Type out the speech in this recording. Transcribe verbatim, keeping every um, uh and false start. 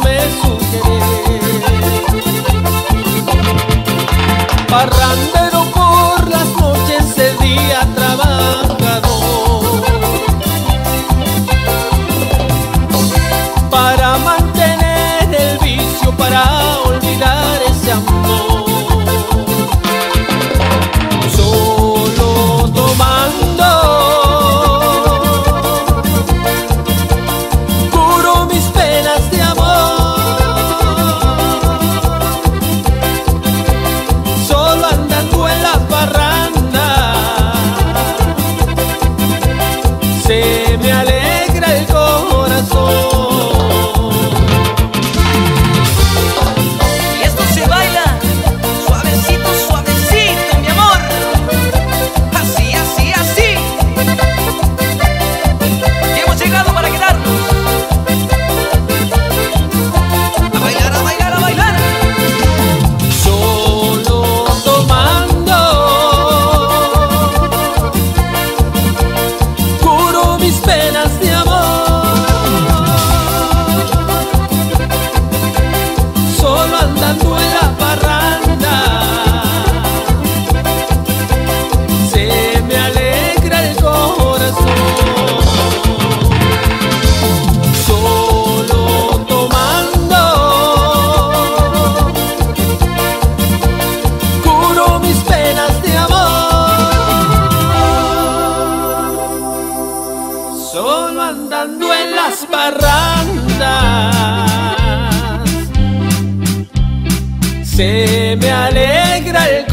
me sugeré. Parrandero por las noches, de día trabajador, para mantener el vicio, para olvidar ese amor. Solo tomando curo mis penas de amor. Solo andando en la parranda se me alegra el corazón. Andando en la parranda se me alegra el corazón. Solo tomando curo mis penas de amor. Solo andando en las parrandas se me alegra el corazón.